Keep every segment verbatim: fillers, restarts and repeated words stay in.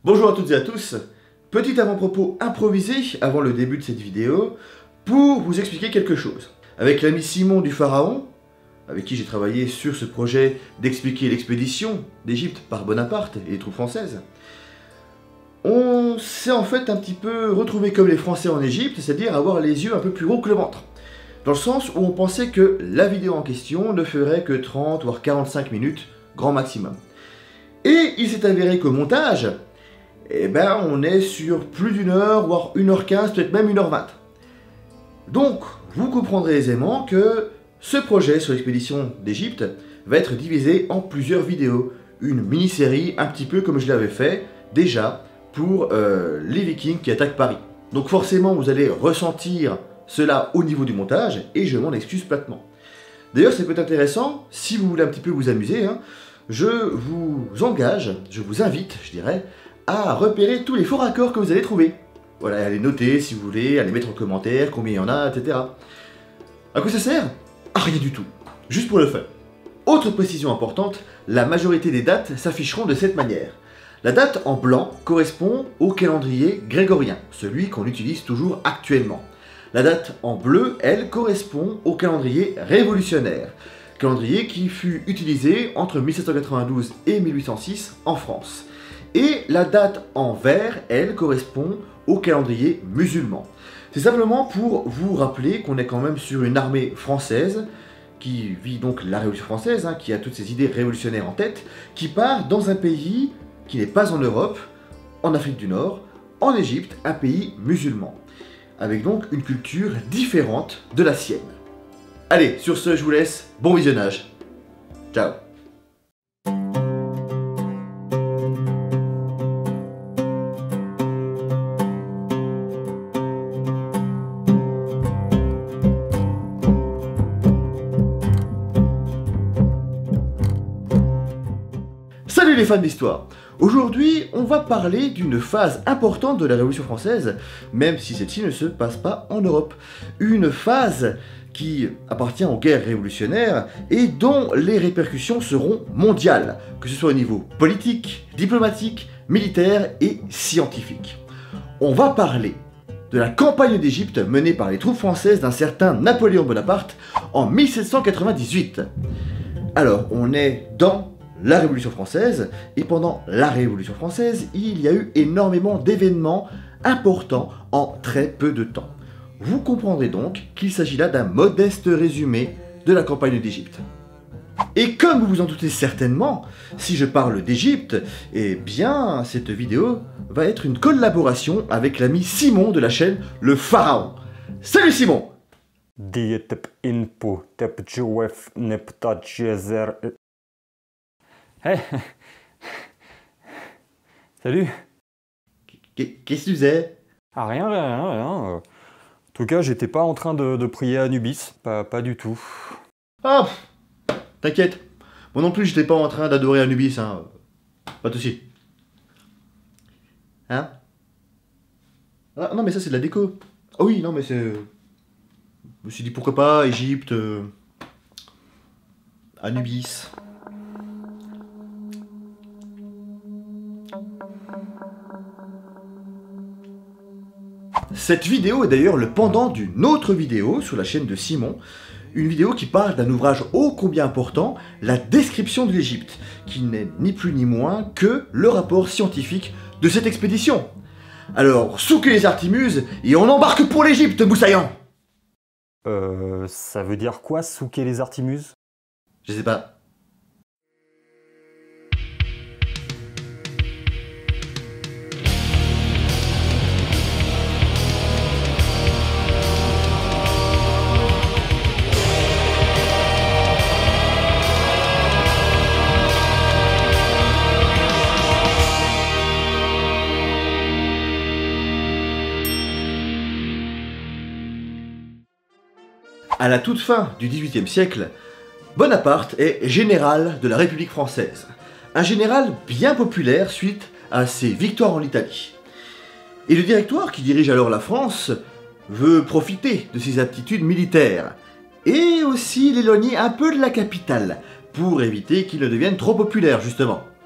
Bonjour à toutes et à tous, petit avant-propos improvisé avant le début de cette vidéo pour vous expliquer quelque chose. Avec l'ami Simon du Pharaon, avec qui j'ai travaillé sur ce projet d'expliquer l'expédition d'Égypte par Bonaparte et les troupes françaises, on s'est en fait un petit peu retrouvé comme les Français en Égypte, c'est-à-dire avoir les yeux un peu plus hauts que le ventre. Dans le sens où on pensait que la vidéo en question ne ferait que trente voire quarante-cinq minutes, grand maximum. Et il s'est avéré qu'au montage, eh ben on est sur plus d'une heure, voire une heure quinze, peut-être même une heure vingt. Donc, vous comprendrez aisément que ce projet sur l'expédition d'Égypte va être divisé en plusieurs vidéos. Une mini-série, un petit peu comme je l'avais fait déjà pour euh, les Vikings qui attaquent Paris. Donc forcément, vous allez ressentir cela au niveau du montage, et je m'en excuse platement. D'ailleurs, c'est peut-être intéressant, si vous voulez un petit peu vous amuser, hein, je vous engage, je vous invite, je dirais, à repérer tous les faux raccords que vous allez trouver. Voilà, à les noter si vous voulez, à les mettre en commentaire, combien il y en a, et cetera. À quoi ça sert? À rien du tout. Juste pour le fun. Autre précision importante, la majorité des dates s'afficheront de cette manière. La date en blanc correspond au calendrier grégorien, celui qu'on utilise toujours actuellement. La date en bleu, elle, correspond au calendrier révolutionnaire, calendrier qui fut utilisé entre mille sept cent quatre-vingt-douze et mille huit cent six en France. Et la date en vert, elle, correspond au calendrier musulman. C'est simplement pour vous rappeler qu'on est quand même sur une armée française, qui vit donc la Révolution française, hein, qui a toutes ces idées révolutionnaires en tête, qui part dans un pays qui n'est pas en Europe, en Afrique du Nord, en Égypte, un pays musulman, avec donc une culture différente de la sienne. Allez, sur ce, je vous laisse, bon visionnage. Ciao. Salut les fans d'histoire! Aujourd'hui, on va parler d'une phase importante de la Révolution française, même si celle-ci ne se passe pas en Europe. Une phase qui appartient aux guerres révolutionnaires et dont les répercussions seront mondiales, que ce soit au niveau politique, diplomatique, militaire et scientifique. On va parler de la campagne d'Égypte menée par les troupes françaises d'un certain Napoléon Bonaparte en mille sept cent quatre-vingt-dix-huit. Alors, on est dans la Révolution française, et pendant la Révolution française, il y a eu énormément d'événements importants en très peu de temps. Vous comprendrez donc qu'il s'agit là d'un modeste résumé de la campagne d'Égypte. Et comme vous vous en doutez certainement, si je parle d'Égypte, eh bien cette vidéo va être une collaboration avec l'ami Simon de la chaîne Le Pharaon. Salut Simon! Hey. Salut. Qu'est-ce que tu faisais? Ah rien, rien, rien. En tout cas, j'étais pas en train de, de prier à Anubis, pas, pas du tout. Ah, t'inquiète. Moi non plus, j'étais pas en train d'adorer Anubis, hein. Pas de soucis. Hein? Ah, non mais ça c'est de la déco. Ah oui, non mais c'est... Je me suis dit pourquoi pas, Égypte... Euh... Anubis... Cette vidéo est d'ailleurs le pendant d'une autre vidéo sur la chaîne de Simon, une vidéo qui parle d'un ouvrage ô combien important, la description de l'Égypte, qui n'est ni plus ni moins que le rapport scientifique de cette expédition. Alors, souquez les artimuses et on embarque pour l'Égypte, Moussaillant! Euh, ça veut dire quoi, souquer les artimuses? Je sais pas. À la toute fin du dix-huitième siècle, Bonaparte est général de la République française. Un général bien populaire suite à ses victoires en Italie. Et le directoire qui dirige alors la France veut profiter de ses aptitudes militaires et aussi l'éloigner un peu de la capitale pour éviter qu'il ne devienne trop populaire justement.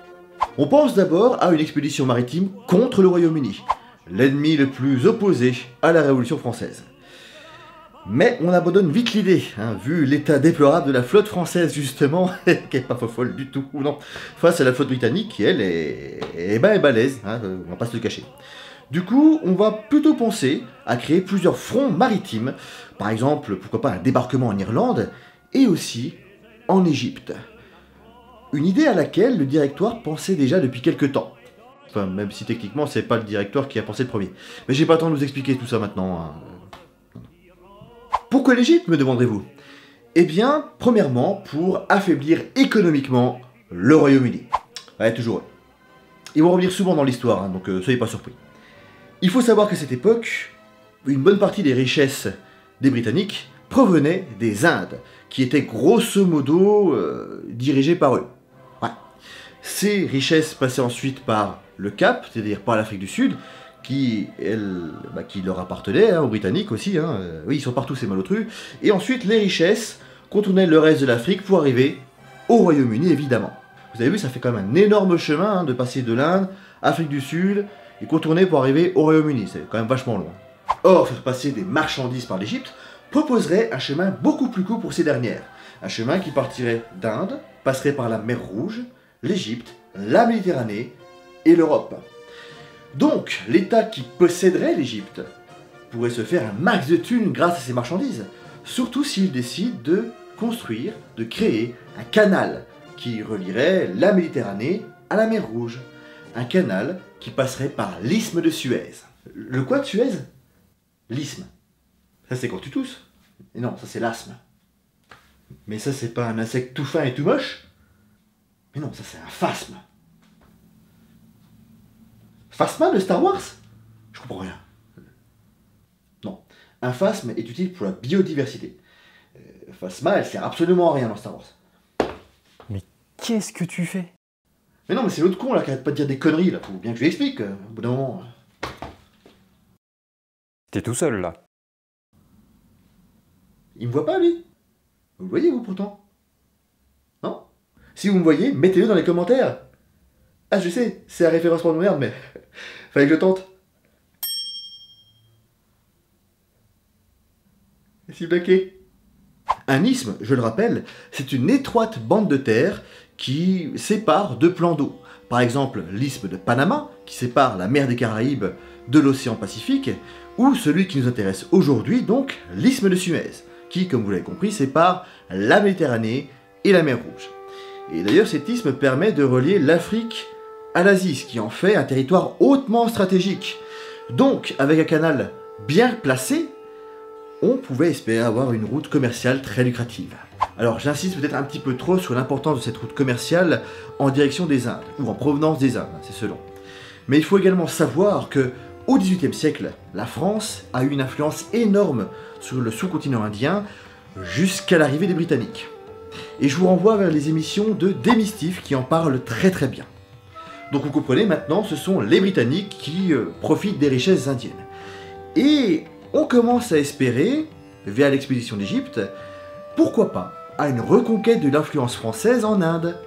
On pense d'abord à une expédition maritime contre le Royaume-Uni, l'ennemi le plus opposé à la Révolution française. Mais on abandonne vite l'idée, hein, vu l'état déplorable de la flotte française justement, qui n'est pas folle du tout, ou non, face à la flotte britannique qui elle est, est, ben, est balèze, hein, on va pas se le cacher. Du coup, on va plutôt penser à créer plusieurs fronts maritimes, par exemple, pourquoi pas un débarquement en Irlande, et aussi en Égypte. Une idée à laquelle le directoire pensait déjà depuis quelques temps. Enfin, même si techniquement, c'est pas le directoire qui a pensé le premier. Mais j'ai pas le temps de vous expliquer tout ça maintenant. Hein. Pourquoi l'Égypte, me demanderez-vous? Eh bien, premièrement, pour affaiblir économiquement le Royaume-Uni. Ouais, toujours eux. Ils vont revenir souvent dans l'histoire, hein, donc euh, soyez pas surpris. Il faut savoir qu'à cette époque, une bonne partie des richesses des Britanniques provenaient des Indes, qui étaient grosso modo euh, dirigées par eux. Ouais. Ces richesses passaient ensuite par le Cap, c'est-à-dire par l'Afrique du Sud, qui, elle, bah, qui leur appartenait, hein, aux Britanniques aussi, hein. Euh, oui, ils sont partout ces malotrus, et ensuite les richesses contournaient le reste de l'Afrique pour arriver au Royaume-Uni, évidemment. Vous avez vu, ça fait quand même un énorme chemin, hein, de passer de l'Inde, Afrique du Sud, et contourner pour arriver au Royaume-Uni, c'est quand même vachement loin. Or, faire passer des marchandises par l'Égypte proposerait un chemin beaucoup plus court pour ces dernières. Un chemin qui partirait d'Inde, passerait par la mer Rouge, l'Égypte, la Méditerranée et l'Europe. Donc, l'État qui posséderait l'Égypte pourrait se faire un max de thunes grâce à ces marchandises, surtout s'il décide de construire, de créer un canal qui relierait la Méditerranée à la mer Rouge. Un canal qui passerait par l'isthme de Suez. Le quoi de Suez? L'isthme. Ça c'est quand tu tousses. Et non, ça c'est l'asthme. Mais ça c'est pas un insecte tout fin et tout moche? Mais non, ça c'est un phasme. Phasma de Star Wars? Je comprends rien. Non. Un phasme est utile pour la biodiversité. Euh, phasma, elle sert absolument à rien dans Star Wars. Mais qu'est-ce que tu fais? Mais non, mais c'est l'autre con là qui arrête pas de dire des conneries là, faut bien que je lui explique, euh, au bout d'un moment. T'es tout seul là. Il me voit pas lui? Vous le voyez vous pourtant? Non? Si vous me voyez, mettez-le dans les commentaires. Ah je sais, c'est un référencement de merde, mais fallait que je tente. Et si bloqué. Un isthme, je le rappelle, c'est une étroite bande de terre qui sépare deux plans d'eau. Par exemple, l'isthme de Panama, qui sépare la mer des Caraïbes de l'océan Pacifique, ou celui qui nous intéresse aujourd'hui, donc l'isthme de Suez, qui, comme vous l'avez compris, sépare la Méditerranée et la mer Rouge. Et d'ailleurs, cet isthme permet de relier l'Afrique à l'Asie, ce qui en fait un territoire hautement stratégique. Donc, avec un canal bien placé, on pouvait espérer avoir une route commerciale très lucrative. Alors j'insiste peut-être un petit peu trop sur l'importance de cette route commerciale en direction des Indes, ou en provenance des Indes, c'est selon. Mais il faut également savoir que au dix-huitième siècle, la France a eu une influence énorme sur le sous-continent indien jusqu'à l'arrivée des Britanniques. Et je vous renvoie vers les émissions de Démystif qui en parlent très très bien. Donc vous comprenez maintenant, ce sont les Britanniques qui euh, profitent des richesses indiennes. Et on commence à espérer, via l'expédition d'Égypte, pourquoi pas, à une reconquête de l'influence française en Inde.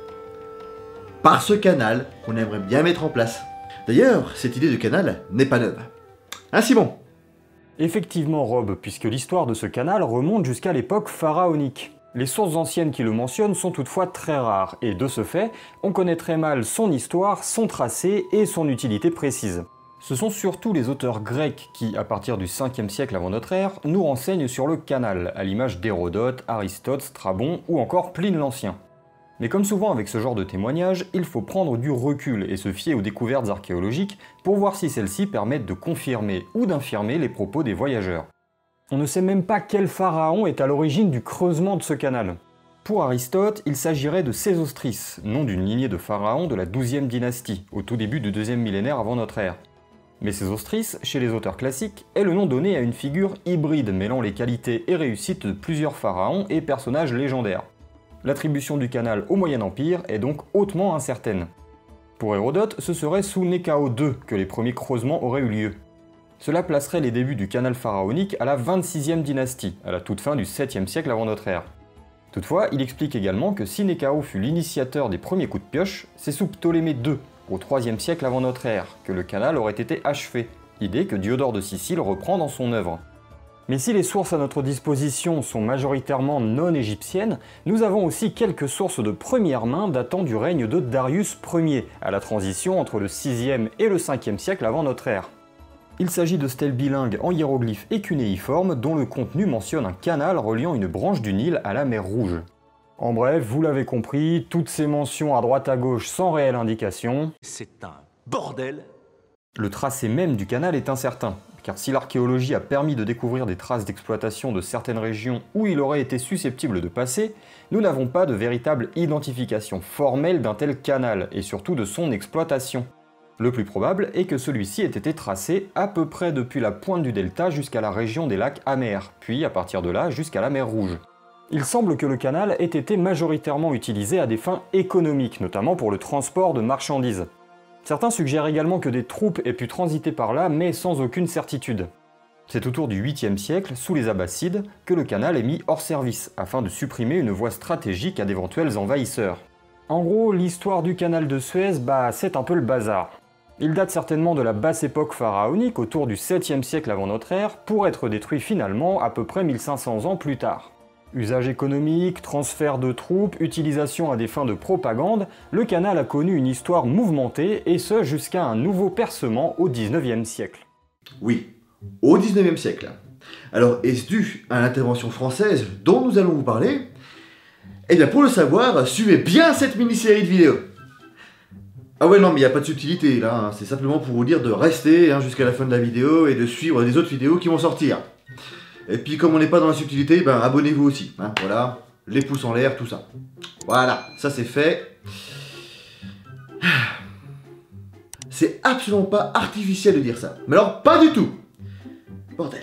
Par ce canal qu'on aimerait bien mettre en place. D'ailleurs, cette idée de canal n'est pas neuve. Hein Simon? Effectivement Rob, puisque l'histoire de ce canal remonte jusqu'à l'époque pharaonique. Les sources anciennes qui le mentionnent sont toutefois très rares, et de ce fait, on connaît très mal son histoire, son tracé et son utilité précise. Ce sont surtout les auteurs grecs qui, à partir du cinquième siècle avant notre ère, nous renseignent sur le canal, à l'image d'Hérodote, Aristote, Strabon ou encore Pline l'Ancien. Mais comme souvent avec ce genre de témoignages, il faut prendre du recul et se fier aux découvertes archéologiques pour voir si celles-ci permettent de confirmer ou d'infirmer les propos des voyageurs. On ne sait même pas quel pharaon est à l'origine du creusement de ce canal. Pour Aristote, il s'agirait de Sésostris, nom d'une lignée de pharaons de la douzième dynastie, au tout début du deuxième millénaire avant notre ère. Mais Sésostris, chez les auteurs classiques, est le nom donné à une figure hybride mêlant les qualités et réussites de plusieurs pharaons et personnages légendaires. L'attribution du canal au Moyen Empire est donc hautement incertaine. Pour Hérodote, ce serait sous Néchao deux que les premiers creusements auraient eu lieu. Cela placerait les débuts du canal pharaonique à la vingt-sixième dynastie, à la toute fin du septième siècle avant notre ère. Toutefois, il explique également que si Nécaro fut l'initiateur des premiers coups de pioche, c'est sous Ptolémée deux, au troisième siècle avant notre ère, que le canal aurait été achevé, idée que Diodore de Sicile reprend dans son œuvre. Mais si les sources à notre disposition sont majoritairement non égyptiennes, nous avons aussi quelques sources de première main datant du règne de Darius Ier, à la transition entre le sixième et le cinquième siècle avant notre ère. Il s'agit de stèles bilingues en hiéroglyphes et cunéiformes dont le contenu mentionne un canal reliant une branche du Nil à la mer Rouge. En bref, vous l'avez compris, toutes ces mentions à droite à gauche sans réelle indication. C'est un bordel. Le tracé même du canal est incertain, car si l'archéologie a permis de découvrir des traces d'exploitation de certaines régions où il aurait été susceptible de passer, nous n'avons pas de véritable identification formelle d'un tel canal, et surtout de son exploitation. Le plus probable est que celui-ci ait été tracé à peu près depuis la pointe du delta jusqu'à la région des lacs amers, puis à partir de là jusqu'à la mer Rouge. Il semble que le canal ait été majoritairement utilisé à des fins économiques, notamment pour le transport de marchandises. Certains suggèrent également que des troupes aient pu transiter par là, mais sans aucune certitude. C'est autour du huitième siècle, sous les Abbassides, que le canal est mis hors service, afin de supprimer une voie stratégique à d'éventuels envahisseurs. En gros, l'histoire du canal de Suez, bah c'est un peu le bazar. Il date certainement de la basse époque pharaonique, autour du septième siècle avant notre ère, pour être détruit finalement à peu près mille cinq cents ans plus tard. Usage économique, transfert de troupes, utilisation à des fins de propagande, le canal a connu une histoire mouvementée, et ce jusqu'à un nouveau percement au dix-neuvième siècle. Oui, au dix-neuvième siècle. Alors, est-ce dû à l'intervention française dont nous allons vous parler? Eh bien, pour le savoir, suivez bien cette mini-série de vidéos. Ah ouais, non, mais il n'y a pas de subtilité, là, hein. C'est simplement pour vous dire de rester hein, jusqu'à la fin de la vidéo et de suivre les autres vidéos qui vont sortir. Et puis, comme on n'est pas dans la subtilité, ben abonnez-vous aussi, hein, voilà, les pouces en l'air, tout ça. Voilà, ça c'est fait. C'est absolument pas artificiel de dire ça. Mais alors, pas du tout. Bordel.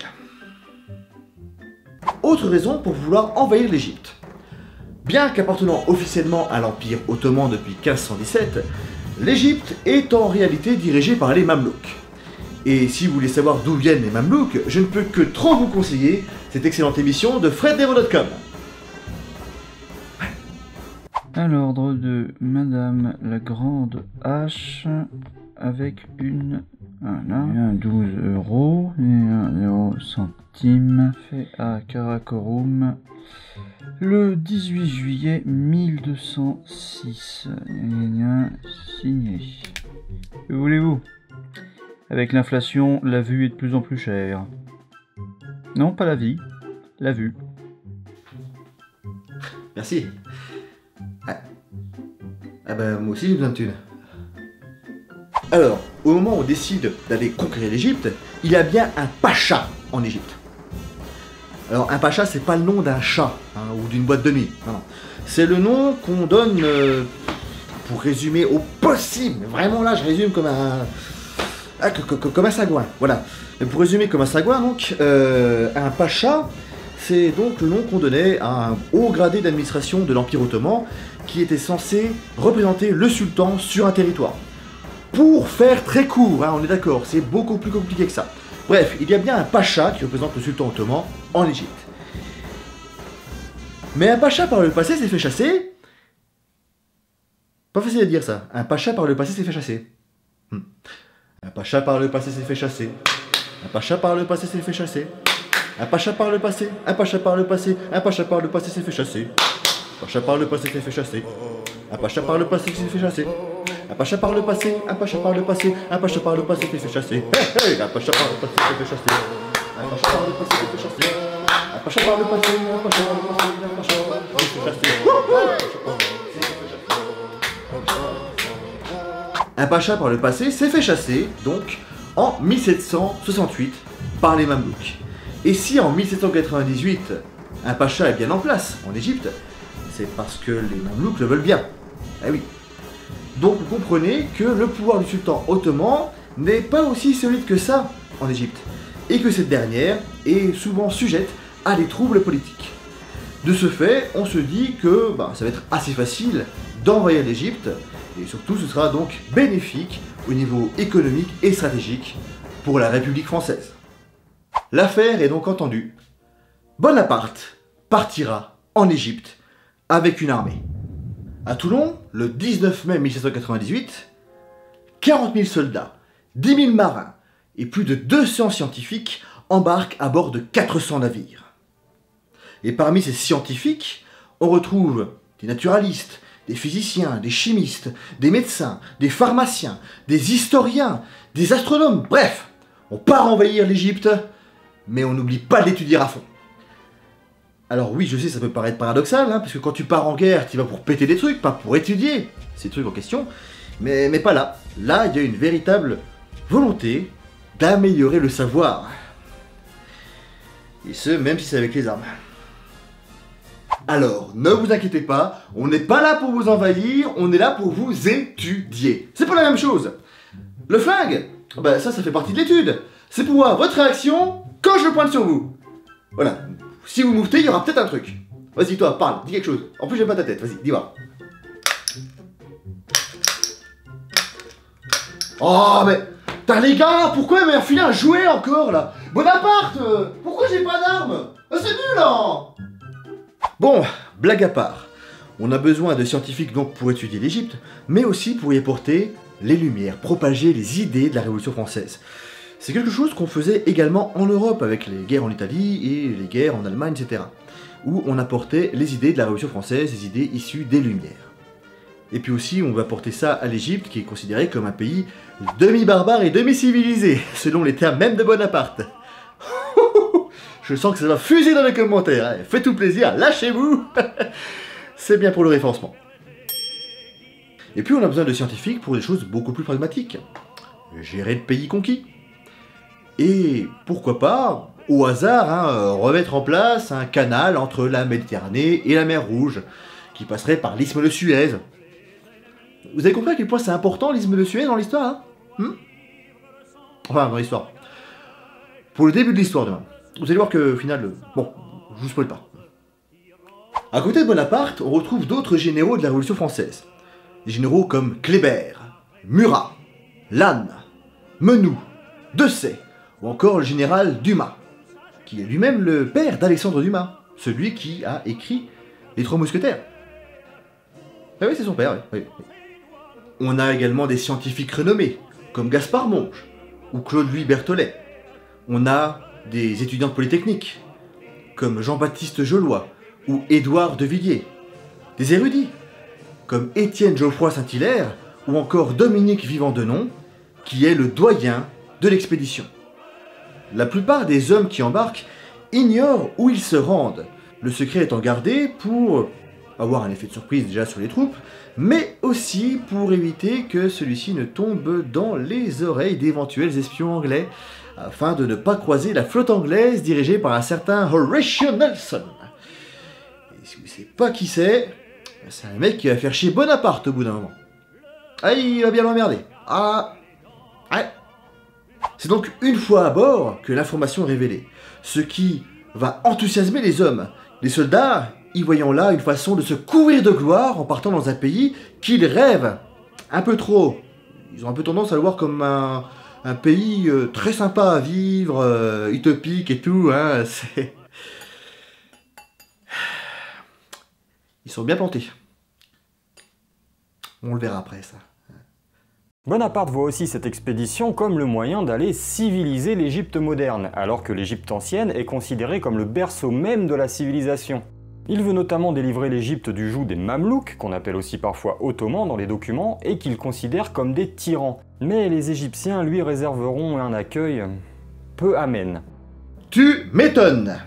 Autre raison pour vouloir envahir l'Égypte. Bien qu'appartenant officiellement à l'Empire ottoman depuis mille cinq cent dix-sept, l'Égypte est en réalité dirigée par les Mamelouks. Et si vous voulez savoir d'où viennent les Mamelouks, je ne peux que trop vous conseiller cette excellente émission de fred dero point com. À l'ordre de Madame la Grande H, avec une... Voilà, un douze euros et un euro centime, fait à Karakorum, le dix-huit juillet mille deux cent six. Signé. Que voulez-vous? Avec l'inflation, la vue est de plus en plus chère. Non, pas la vie, la vue. Merci. Ah, ah bah moi aussi j'ai besoin de thunes. Alors, au moment où on décide d'aller conquérir l'Égypte, il y a bien un pacha en Égypte. Alors un pacha, c'est pas le nom d'un chat hein, ou d'une boîte de nuit. Non, non. C'est le nom qu'on donne euh, pour résumer au possible. Vraiment là, je résume comme un ah, comme un sagouin. Voilà. Et pour résumer comme un sagouin, donc euh, un pacha, c'est donc le nom qu'on donnait à un haut gradé d'administration de l'Empire ottoman qui était censé représenter le sultan sur un territoire. Pour faire très court, hein, on est d'accord, c'est beaucoup plus compliqué que ça. Bref, il y a bien un pacha qui représente le sultan ottoman en Égypte. Mais un pacha par le passé s'est fait chasser. Pas facile à dire ça. Un pacha par le passé s'est fait chasser. Hmm. Un pacha par le passé s'est fait chasser. Un pacha par le passé s'est fait chasser. Un pacha par le passé. Un pacha par le passé. Un pacha par le passé s'est fait chasser. Un pacha par le passé s'est fait chasser. Un pacha par le passé s'est fait chasser. Un pacha par le passé, un pacha par le passé, un pacha par le passé s'est fait chasser. Hey, hey, un pacha par le passé s'est fait chasser. Un pacha par le passé s'est fait chasser. Un pacha par le passé, un pacha par le passé, un pacha par le passé s'est fait chasser. Un pacha par le passé s'est fait chasser, donc, en mille sept cent soixante-huit, par les Mamelouks. Et si en mille sept cent quatre-vingt-dix-huit, un pacha est bien en place en Égypte, c'est parce que les Mamelouks le veulent bien. Ah oui. Donc vous comprenez que le pouvoir du sultan ottoman n'est pas aussi solide que ça en Égypte, et que cette dernière est souvent sujette à des troubles politiques. De ce fait, on se dit que bah, ça va être assez facile d'envahir l'Égypte, et surtout ce sera donc bénéfique au niveau économique et stratégique pour la République française. L'affaire est donc entendue. Bonaparte partira en Égypte avec une armée. À Toulon, le dix-neuf mai mille sept cent quatre-vingt-dix-huit, quarante mille soldats, dix mille marins et plus de deux cents scientifiques embarquent à bord de quatre cents navires. Et parmi ces scientifiques, on retrouve des naturalistes, des physiciens, des chimistes, des médecins, des pharmaciens, des historiens, des astronomes, bref, on part envahir l'Égypte, mais on n'oublie pas d'étudier à fond. Alors oui, je sais, ça peut paraître paradoxal, hein, parce que quand tu pars en guerre, tu vas pour péter des trucs, pas pour étudier ces trucs en question, mais, mais pas là. Là, il y a une véritable volonté d'améliorer le savoir. Et ce, même si c'est avec les armes. Alors, ne vous inquiétez pas, on n'est pas là pour vous envahir, on est là pour vous étudier. C'est pas la même chose. Le flingue, bah ça, ça fait partie de l'étude. C'est pour voir votre réaction quand je le pointe sur vous. Voilà. Si vous moutez, il y aura peut-être un truc. Vas-y, toi, parle, dis quelque chose. En plus, j'aime pas ta tête, vas-y, dis voir. Oh, mais... T'as les gars, pourquoi il m'a refilé un jouet encore, là? Bonaparte, euh, pourquoi j'ai pas d'armes? C'est nul, hein? Bon, blague à part. On a besoin de scientifiques donc pour étudier l'Égypte, mais aussi pour y apporter les lumières, propager les idées de la Révolution française. C'est quelque chose qu'on faisait également en Europe, avec les guerres en Italie et les guerres en Allemagne, et cetera. Où on apportait les idées de la Révolution française, les idées issues des Lumières. Et puis aussi, on va apporter ça à l'Égypte, qui est considéré comme un pays demi-barbare et demi-civilisé, selon les termes même de Bonaparte. Je sens que ça va fuser dans les commentaires, hein. Faites tout plaisir, lâchez-vous. C'est bien pour le référencement. Et puis on a besoin de scientifiques pour des choses beaucoup plus pragmatiques. Gérer le pays conquis. Et pourquoi pas, au hasard, hein, remettre en place un canal entre la Méditerranée et la mer Rouge, qui passerait par l'isthme de Suez. Vous avez compris à quel point c'est important l'isthme de Suez dans l'histoire, hein hmm Enfin, dans l'histoire. Pour le début de l'histoire, demain. Vous allez voir que, au final, bon, je vous spoil pas. À côté de Bonaparte, on retrouve d'autres généraux de la Révolution française. Des généraux comme Kléber, Murat, Lannes, Menou, Desaix, ou encore le général Dumas, qui est lui-même le père d'Alexandre Dumas, celui qui a écrit Les Trois Mousquetaires. Ah oui, c'est son père, oui, oui, oui. On a également des scientifiques renommés, comme Gaspard Monge, ou Claude-Louis Berthollet. On a des étudiants de Polytechnique, comme Jean-Baptiste Jollois, ou Édouard de Villiers. Des érudits, comme Étienne Geoffroy Saint-Hilaire, ou encore Dominique Vivant-Denon, qui est le doyen de l'expédition. La plupart des hommes qui embarquent ignorent où ils se rendent, le secret étant gardé pour avoir un effet de surprise déjà sur les troupes, mais aussi pour éviter que celui-ci ne tombe dans les oreilles d'éventuels espions anglais, afin de ne pas croiser la flotte anglaise dirigée par un certain Horatio Nelson. Et si vous ne savez pas qui c'est, c'est un mec qui va faire chier Bonaparte au bout d'un moment. Ah, il va bien l'emmerder. Ah, ouais. C'est donc une fois à bord que l'information est révélée, ce qui va enthousiasmer les hommes. Les soldats, y voyant là une façon de se couvrir de gloire en partant dans un pays qu'ils rêvent un peu trop. Ils ont un peu tendance à le voir comme un, un pays euh, très sympa à vivre, euh, utopique et tout. Hein, c'est... Ils sont bien plantés. On le verra après, ça. Bonaparte voit aussi cette expédition comme le moyen d'aller civiliser l'Égypte moderne, alors que l'Égypte ancienne est considérée comme le berceau même de la civilisation. Il veut notamment délivrer l'Égypte du joug des Mamelouks, qu'on appelle aussi parfois Ottomans dans les documents, et qu'il considère comme des tyrans. Mais les Égyptiens lui réserveront un accueil peu amène. Tu m'étonnes!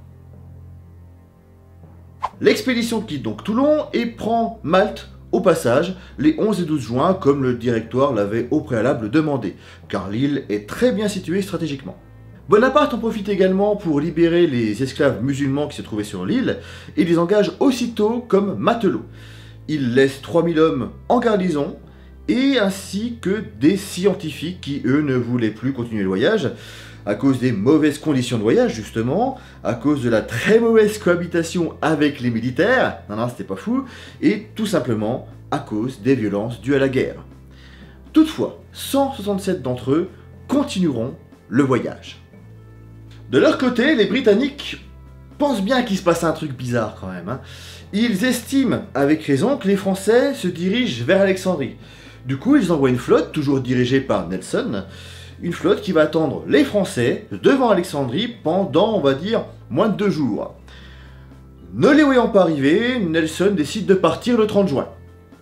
L'expédition quitte donc Toulon et prend Malte au passage les onze et douze juin, comme le directoire l'avait au préalable demandé, car l'île est très bien située stratégiquement. Bonaparte en profite également pour libérer les esclaves musulmans qui se trouvaient sur l'île et les engage aussitôt comme matelots. Il laisse trois mille hommes en garnison et ainsi que des scientifiques qui eux ne voulaient plus continuer le voyage à cause des mauvaises conditions de voyage justement, à cause de la très mauvaise cohabitation avec les militaires, non non c'était pas fou, et tout simplement à cause des violences dues à la guerre. Toutefois, cent soixante-sept d'entre eux continueront le voyage. De leur côté, les Britanniques pensent bien qu'il se passe un truc bizarre quand même, hein, Ils estiment, avec raison, que les Français se dirigent vers Alexandrie. Du coup, ils envoient une flotte, toujours dirigée par Nelson, une flotte qui va attendre les Français devant Alexandrie pendant, on va dire, moins de deux jours. Ne les voyant pas arriver, Nelson décide de partir le trente juin.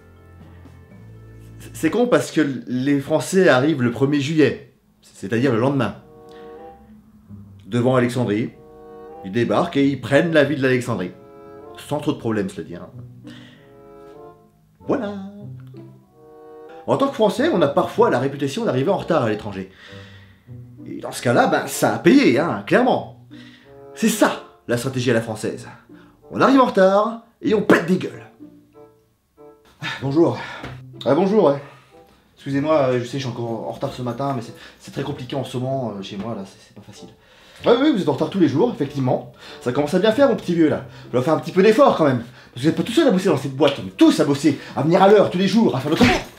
C'est con parce que les Français arrivent le premier juillet, c'est-à-dire le lendemain. Devant Alexandrie, ils débarquent et ils prennent la ville d'Alexandrie. Sans trop de problèmes, cela dit. Hein. Voilà. En tant que Français, on a parfois la réputation d'arriver en retard à l'étranger. Et dans ce cas-là, ben, ça a payé, hein, clairement. C'est ça, la stratégie à la française. On arrive en retard et on pète des gueules. Bonjour. Ah bonjour, ouais. Excusez-moi, je sais, je suis encore en retard ce matin, mais c'est très compliqué en ce moment euh, chez moi, là, c'est pas facile. Ouais, oui, vous êtes en retard tous les jours, effectivement. Ça commence à bien faire, mon petit vieux, là. Vous allez faire un petit peu d'effort, quand même. Parce que vous n'êtes pas tout seul à bosser dans cette boîte, on est tous à bosser, à venir à l'heure, tous les jours, à faire notre travail.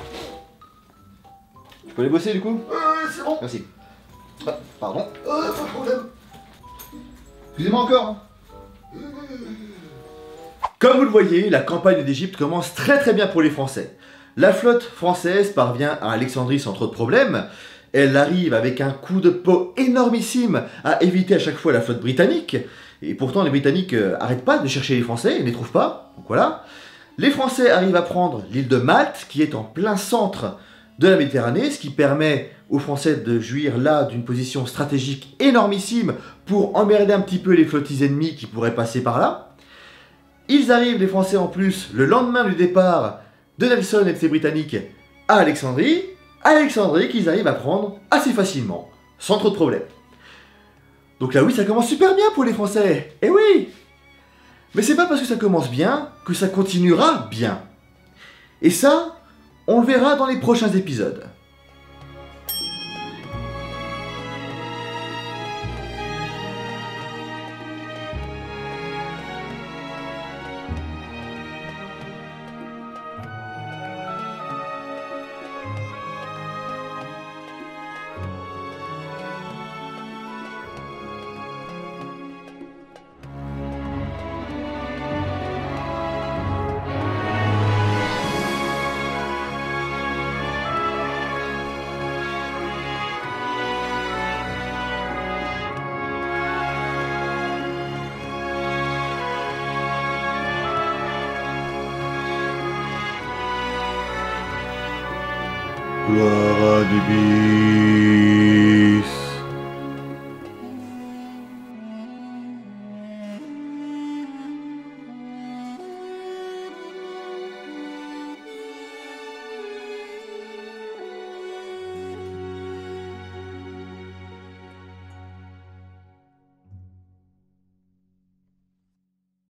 Je peux aller bosser, du coup? Euh, c'est bon. Merci. Ah, pardon. Euh, pas de problème. Excusez-moi encore, hein. Comme vous le voyez, la campagne d'Égypte commence très très bien pour les Français. La flotte française parvient à Alexandrie sans trop de problèmes. Elle arrive avec un coup de peau énormissime à éviter à chaque fois la flotte britannique. Et pourtant, les Britanniques euh, arrêtent pas de chercher les Français, ils ne les trouvent pas. Donc voilà. Les Français arrivent à prendre l'île de Malte, qui est en plein centre de la Méditerranée, ce qui permet aux Français de jouir là d'une position stratégique énormissime pour emmerder un petit peu les flottilles ennemies qui pourraient passer par là. Ils arrivent, les Français en plus, le lendemain du départ de Nelson et de ses Britanniques à Alexandrie. Alexandrie qu'ils arrivent à prendre assez facilement, sans trop de problèmes. Donc là oui, ça commence super bien pour les Français. Eh oui! Mais c'est pas parce que ça commence bien que ça continuera bien. Et ça, on le verra dans les prochains épisodes. Gloire à Dieu.